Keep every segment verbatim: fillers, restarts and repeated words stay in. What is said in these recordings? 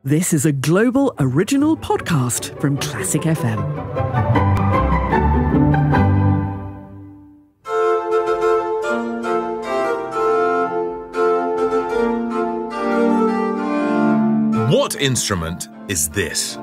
This is a global original podcast from Classic F M. What instrument is this?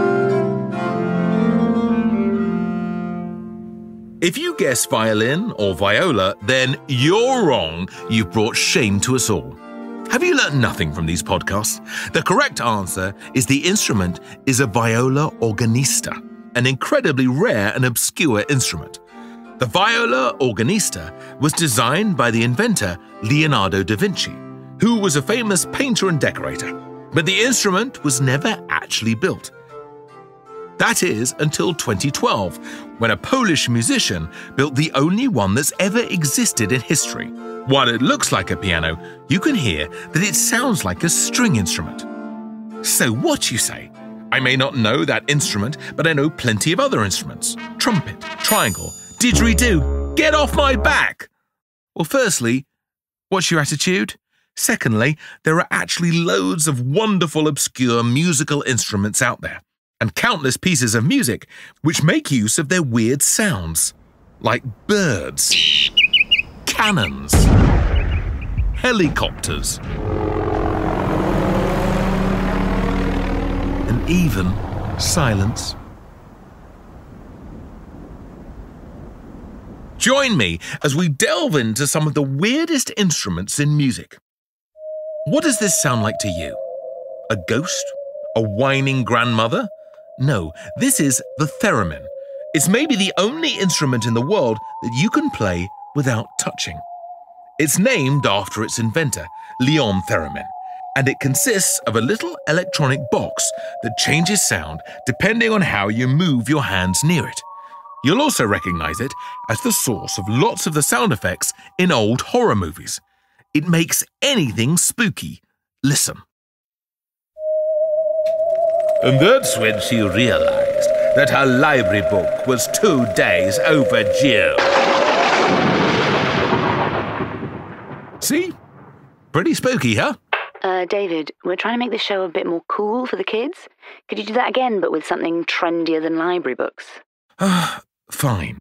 If you guess violin or viola, then you're wrong. You've brought shame to us all. Have you learnt nothing from these podcasts? The correct answer is the instrument is a viola organista, an incredibly rare and obscure instrument. The viola organista was designed by the inventor Leonardo da Vinci, who was a famous painter and decorator, but the instrument was never actually built. That is until twenty twelve, when a Polish musician built the only one that's ever existed in history. While it looks like a piano, you can hear that it sounds like a string instrument. So what, you say? I may not know that instrument, but I know plenty of other instruments. Trumpet, triangle, didgeridoo. Get off my back! Well, firstly, what's your attitude? Secondly, there are actually loads of wonderful, obscure musical instruments out there, and countless pieces of music which make use of their weird sounds, like birds, cannons, helicopters, and even silence. Join me as we delve into some of the weirdest instruments in music. What does this sound like to you? A ghost? A whining grandmother? No, this is the theremin. It's maybe the only instrument in the world that you can play without touching. It's named after its inventor, Leon Theremin, and it consists of a little electronic box that changes sound depending on how you move your hands near it. You'll also recognize it as the source of lots of the sound effects in old horror movies. It makes anything spooky. Listen. And that's when she realized that her library book was two days overdue. See? Pretty spooky, huh? Uh, David, we're trying to make the show a bit more cool for the kids. Could you do that again, but with something trendier than library books? Ah, fine.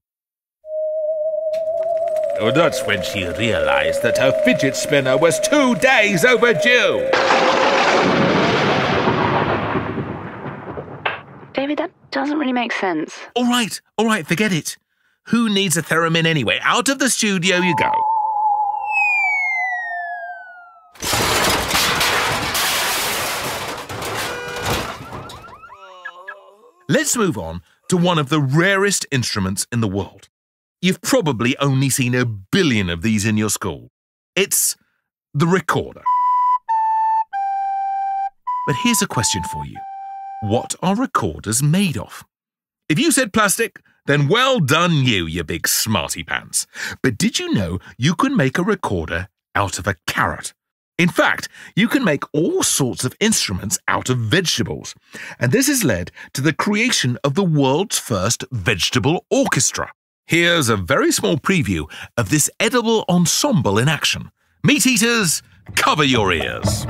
Oh, that's when she realized that her fidget spinner was two days overdue. David, that doesn't really make sense. All right, all right, forget it. Who needs a theremin anyway? Out of the studio you go. Let's move on to one of the rarest instruments in the world. You've probably only seen a billion of these in your school. It's the recorder. But here's a question for you. What are recorders made of? If you said plastic, then well done you, you big smarty pants. But did you know you can make a recorder out of a carrot? In fact, you can make all sorts of instruments out of vegetables, and this has led to the creation of the world's first vegetable orchestra. Here's a very small preview of this edible ensemble in action. Meat eaters, cover your ears.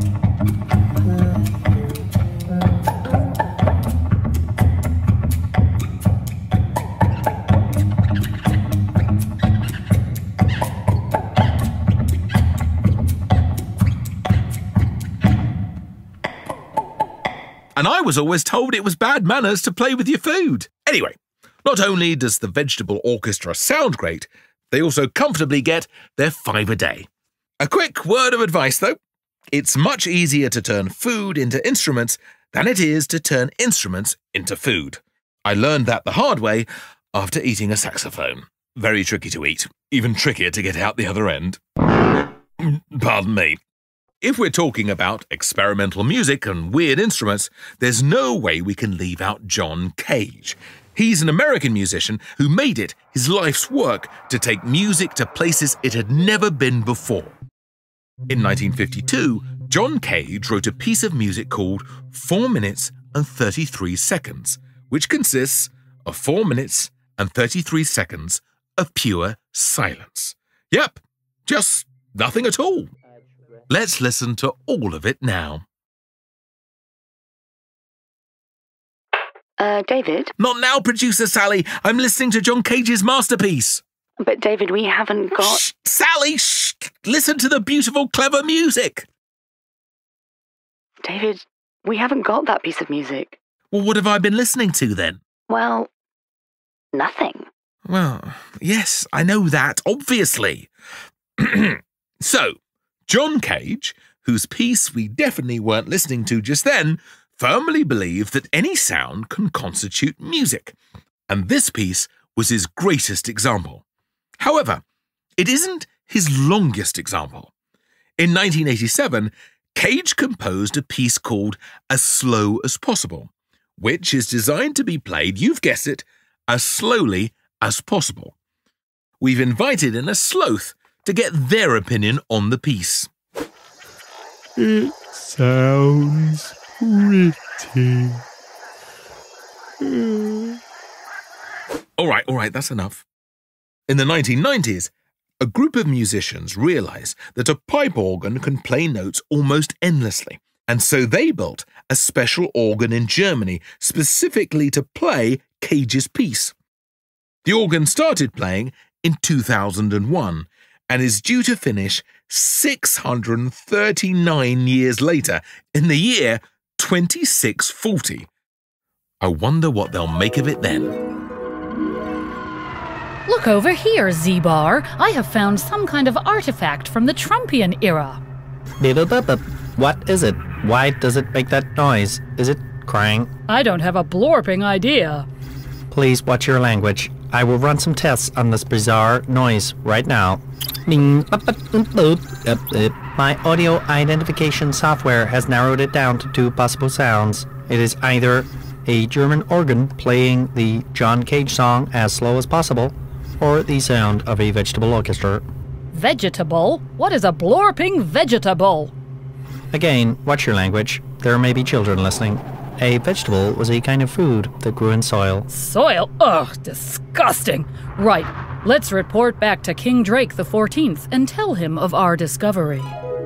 And I was always told it was bad manners to play with your food. Anyway, not only does the vegetable orchestra sound great, they also comfortably get their five a day. A quick word of advice, though. It's much easier to turn food into instruments than it is to turn instruments into food. I learned that the hard way after eating a saxophone. Very tricky to eat, even trickier to get out the other end. Pardon me. If we're talking about experimental music and weird instruments, there's no way we can leave out John Cage. He's an American musician who made it his life's work to take music to places it had never been before. In nineteen fifty-two, John Cage wrote a piece of music called four minutes and thirty-three seconds, which consists of four minutes and thirty-three seconds of pure silence. Yep, just nothing at all. Let's listen to all of it now. Uh, David? Not now, Producer Sally. I'm listening to John Cage's masterpiece. But, David, we haven't got... Shh, Sally, shh! Listen to the beautiful, clever music. David, we haven't got that piece of music. Well, what have I been listening to, then? Well, nothing. Well, yes, I know that, obviously. So, John Cage, whose piece we definitely weren't listening to just then, firmly believed that any sound can constitute music, and this piece was his greatest example. However, it isn't his longest example. In nineteen eighty-seven, Cage composed a piece called As Slow as Possible, which is designed to be played, you've guessed it, as slowly as possible. We've invited in a sloth to get their opinion on the piece. It sounds pretty. All right, all right, that's enough. In the nineteen nineties, a group of musicians realised that a pipe organ can play notes almost endlessly, and so they built a special organ in Germany specifically to play Cage's piece. The organ started playing in two thousand one and is due to finish six hundred thirty-nine years later in the year twenty-six forty. I wonder what they'll make of it then. Look over here, Z-Bar. I have found some kind of artifact from the Trumpian era. What is it? Why does it make that noise? Is it crying? I don't have a blorping idea. Please watch your language. I will run some tests on this bizarre noise right now. My audio identification software has narrowed it down to two possible sounds. It is either a German organ playing the John Cage song As Slow as Possible, or the sound of a vegetable orchestra. Vegetable? What is a blorping vegetable? Again, watch your language. There may be children listening. A vegetable was a kind of food that grew in soil. Soil? Ugh, disgusting. Right, let's report back to King Drake the fourteenth and tell him of our discovery.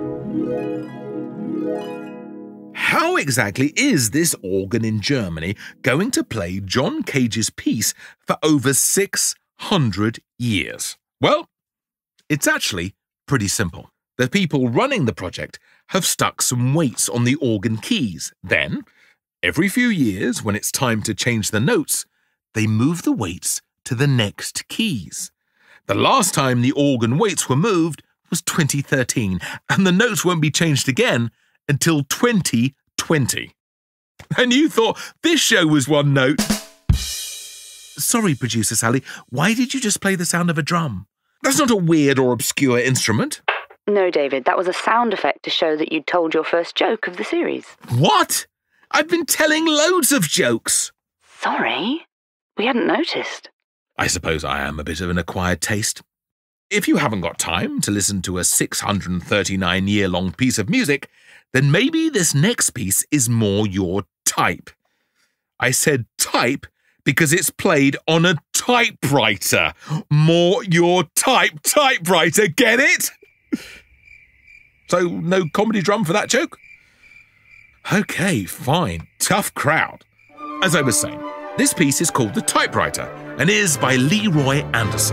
How exactly is this organ in Germany going to play John Cage's piece for over six hundred years? Well, it's actually pretty simple. The people running the project have stuck some weights on the organ keys. Then, every few years, when it's time to change the notes, they move the weights to the next keys. The last time the organ weights were moved was twenty thirteen, and the notes won't be changed again until twenty twenty. And you thought this show was one note. Sorry, Producer Sally, why did you just play the sound of a drum? That's not a weird or obscure instrument. No, David, that was a sound effect to show that you'd told your first joke of the series. What? I've been telling loads of jokes. Sorry, we hadn't noticed. I suppose I am a bit of an acquired taste. If you haven't got time to listen to a six hundred thirty-nine year long piece of music, then maybe this next piece is more your type. I said type because it's played on a typewriter. More your type typewriter, get it? So no comedy drum for that joke? Okay, fine. Tough crowd. As I was saying, this piece is called The Typewriter and is by Leroy Anderson.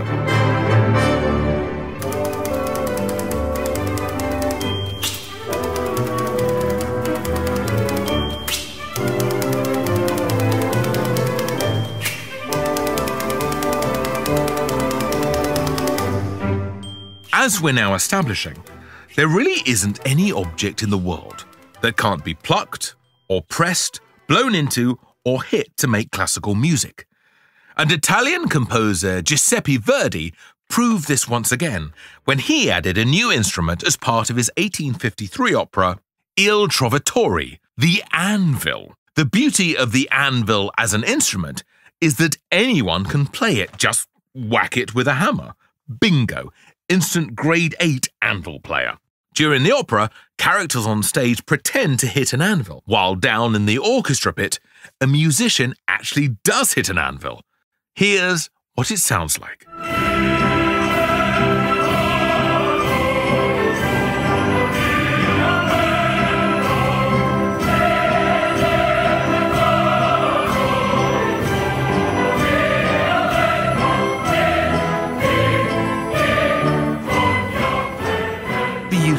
As we're now establishing, there really isn't any object in the world that can't be plucked or pressed, blown into or hit to make classical music. And Italian composer Giuseppe Verdi proved this once again when he added a new instrument as part of his eighteen fifty-three opera Il Trovatore, the anvil. The beauty of the anvil as an instrument is that anyone can play it, just whack it with a hammer. Bingo! Instant grade eight anvil player. During the opera, characters on stage pretend to hit an anvil, while down in the orchestra pit, a musician actually does hit an anvil. Here's what it sounds like.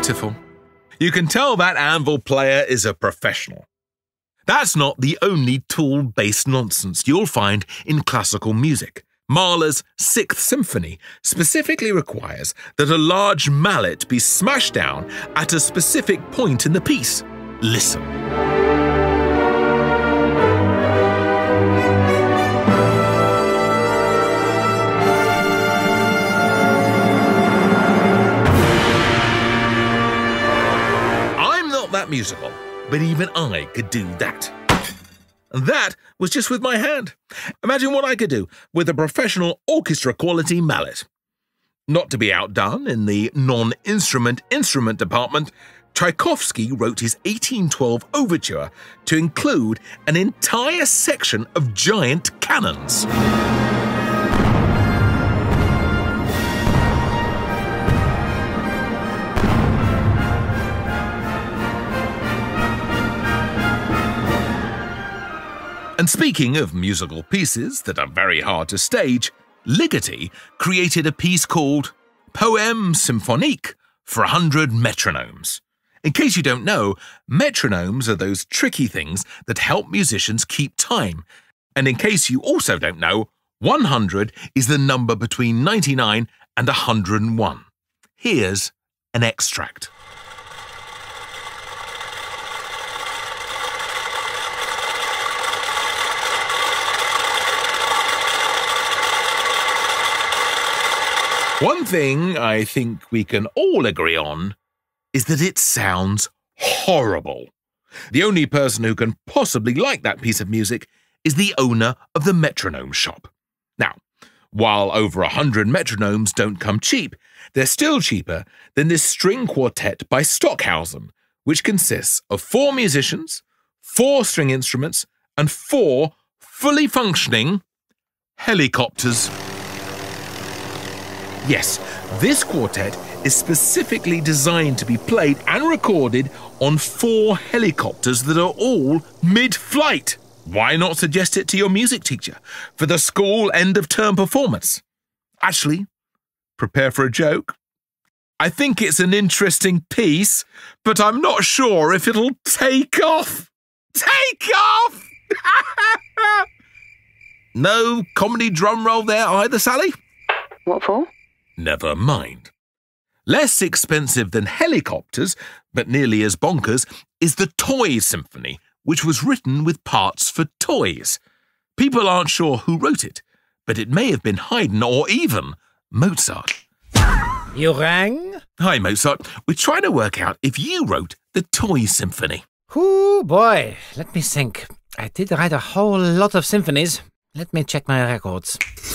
Beautiful. You can tell that anvil player is a professional. That's not the only tool-based nonsense you'll find in classical music. Mahler's Sixth Symphony specifically requires that a large mallet be smashed down at a specific point in the piece. Listen. I'm not that musical, but even I could do that. And that was just with my hand. Imagine what I could do with a professional orchestra-quality mallet. Not to be outdone in the non-instrument instrument department, Tchaikovsky wrote his eighteen twelve overture to include an entire section of giant cannons. And speaking of musical pieces that are very hard to stage, Ligeti created a piece called Poème Symphonique for a hundred metronomes. In case you don't know, metronomes are those tricky things that help musicians keep time. And in case you also don't know, one hundred is the number between ninety-nine and one hundred and one. Here's an extract. One thing I think we can all agree on is that it sounds horrible. The only person who can possibly like that piece of music is the owner of the metronome shop. Now, while over a hundred metronomes don't come cheap, they're still cheaper than this string quartet by Stockhausen, which consists of four musicians, four string instruments, and four fully functioning helicopters. Yes, this quartet is specifically designed to be played and recorded on four helicopters that are all mid-flight. Why not suggest it to your music teacher for the school end-of-term performance? Actually, prepare for a joke. I think it's an interesting piece, but I'm not sure if it'll take off. Take off! No comedy drum roll there either, Sally? What for? Never mind. Less expensive than helicopters, but nearly as bonkers, is the Toy Symphony, which was written with parts for toys. People aren't sure who wrote it, but it may have been Haydn or even Mozart. You rang? Hi, Mozart. We're trying to work out if you wrote the Toy Symphony. Ooh, boy. Let me think. I did write a whole lot of symphonies. Let me check my records.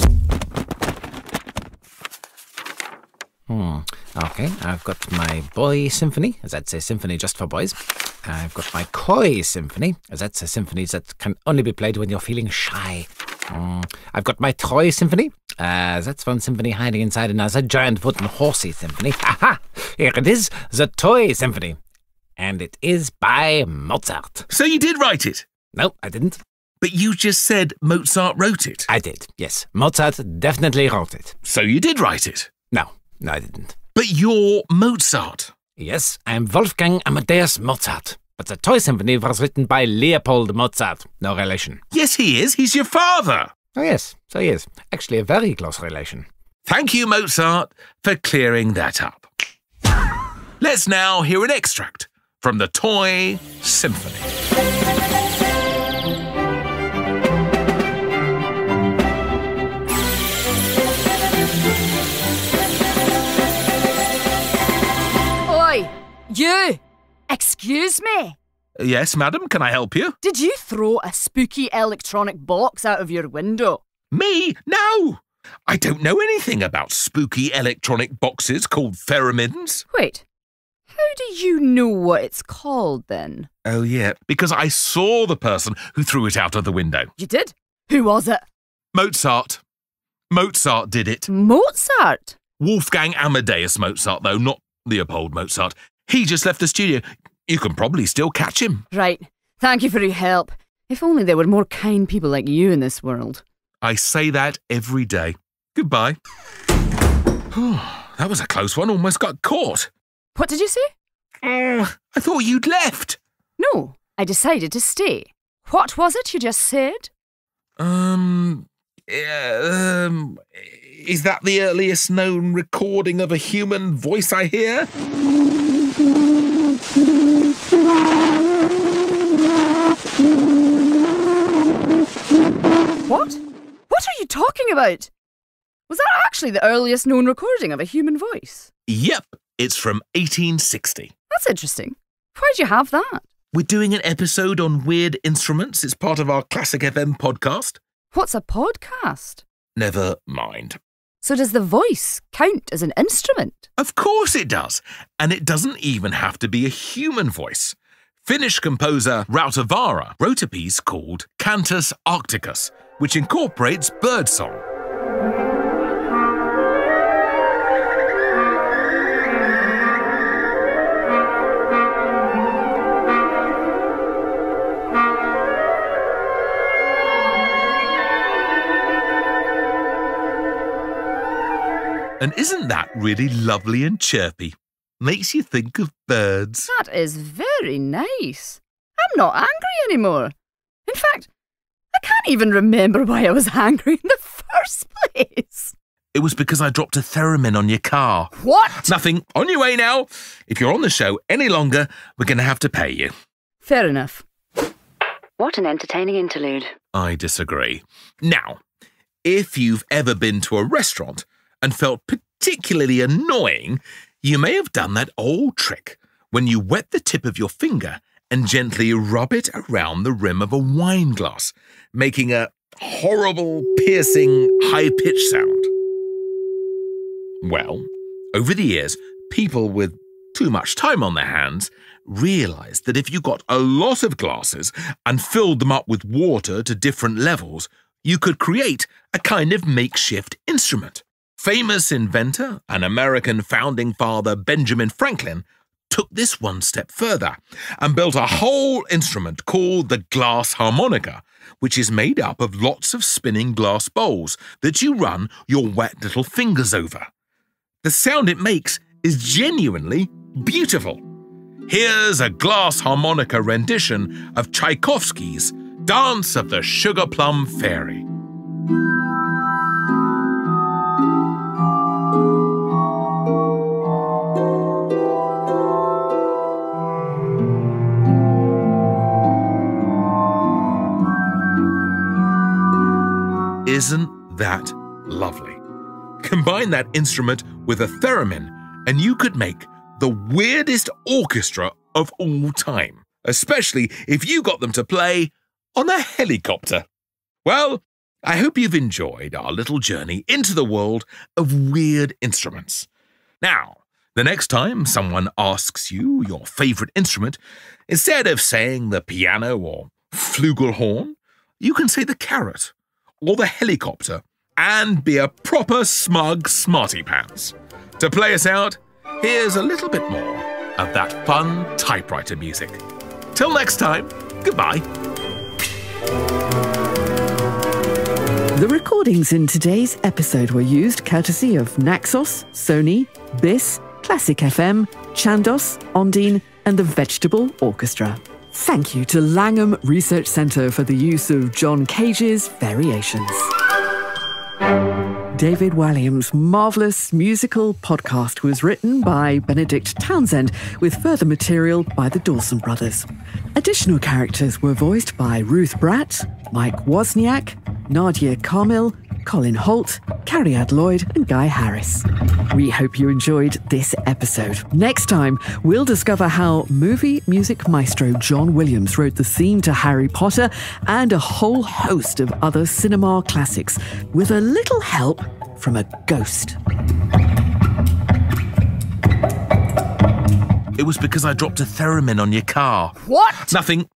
Hmm. Okay, I've got my Boy Symphony, as that's a symphony just for boys. I've got my Koi Symphony, as that's a symphony that can only be played when you're feeling shy. Mm. I've got my Troy Symphony, as that's one symphony hiding inside another giant wooden horsey symphony. Aha! Here it is, the Toy Symphony. And it is by Mozart. So you did write it? No, I didn't. But you just said Mozart wrote it. I did, yes. Mozart definitely wrote it. So you did write it? No. No, I didn't. But you're Mozart. Yes, I'm Wolfgang Amadeus Mozart. But the Toy Symphony was written by Leopold Mozart. No relation. Yes, he is. He's your father. Oh, yes, so he is. Actually, a very close relation. Thank you, Mozart, for clearing that up. Let's now hear an extract from the Toy Symphony. You! Excuse me? Yes, madam, can I help you? Did you throw a spooky electronic box out of your window? Me? No! I don't know anything about spooky electronic boxes called pheromones. Wait, how do you know what it's called then? Oh, yeah, because I saw the person who threw it out of the window. You did? Who was it? Mozart. Mozart did it. Mozart? Wolfgang Amadeus Mozart, though, not Leopold Mozart. He just left the studio. You can probably still catch him. Right. Thank you for your help. If only there were more kind people like you in this world. I say that every day. Goodbye. That was a close one. Almost got caught. What did you say? Oh, I thought you'd left. No, I decided to stay. What was it you just said? Um, uh, um, is that the earliest known recording of a human voice I hear? What? What are you talking about? Was that actually the earliest known recording of a human voice? Yep, it's from eighteen sixty. That's interesting. Why'd you have that? We're doing an episode on weird instruments. It's part of our Classic F M podcast. What's a podcast? Never mind. So does the voice count as an instrument? Of course it does. And it doesn't even have to be a human voice. Finnish composer Rautavaara wrote a piece called Cantus Arcticus, which incorporates birdsong. And isn't that really lovely and chirpy? Makes you think of birds. That is very nice. I'm not angry anymore. In fact, I can't even remember why I was angry in the first place. It was because I dropped a theremin on your car. What? Nothing. On your way now. If you're on the show any longer, we're going to have to pay you. Fair enough. What an entertaining interlude. I disagree. Now, if you've ever been to a restaurant and felt particularly annoying, you may have done that old trick when you wet the tip of your finger and gently rub it around the rim of a wine glass, making a horrible, piercing, high-pitched sound. Well, over the years, people with too much time on their hands realised that if you got a lot of glasses and filled them up with water to different levels, you could create a kind of makeshift instrument. Famous inventor and American founding father Benjamin Franklin took this one step further and built a whole instrument called the glass harmonica, which is made up of lots of spinning glass bowls that you run your wet little fingers over. The sound it makes is genuinely beautiful. Here's a glass harmonica rendition of Tchaikovsky's Dance of the Sugar Plum Fairy. Isn't that lovely? Combine that instrument with a theremin and you could make the weirdest orchestra of all time, especially if you got them to play on a helicopter. Well, I hope you've enjoyed our little journey into the world of weird instruments. Now, the next time someone asks you your favourite instrument, instead of saying the piano or flugelhorn, you can say the carrot or the helicopter, and be a proper smug smarty pants. To play us out, here's a little bit more of that fun typewriter music. Till next time, goodbye. The recordings in today's episode were used courtesy of Naxos, Sony, B I S, Classic F M, Chandos, Ondine, and the Vegetable Orchestra. Thank you to Langham Research Centre for the use of John Cage's Variations. David Walliams' marvellous musical podcast was written by Benedict Townsend with further material by the Dawson brothers. Additional characters were voiced by Ruth Bratt, Mike Wozniak, Nadia Carmel, Colin Holt, Carrie-Ad Lloyd and Guy Harris. We hope you enjoyed this episode. Next time, we'll discover how movie music maestro John Williams wrote the theme to Harry Potter and a whole host of other cinema classics with a little help from a ghost. It was because I dropped a theremin on your car. What? Nothing.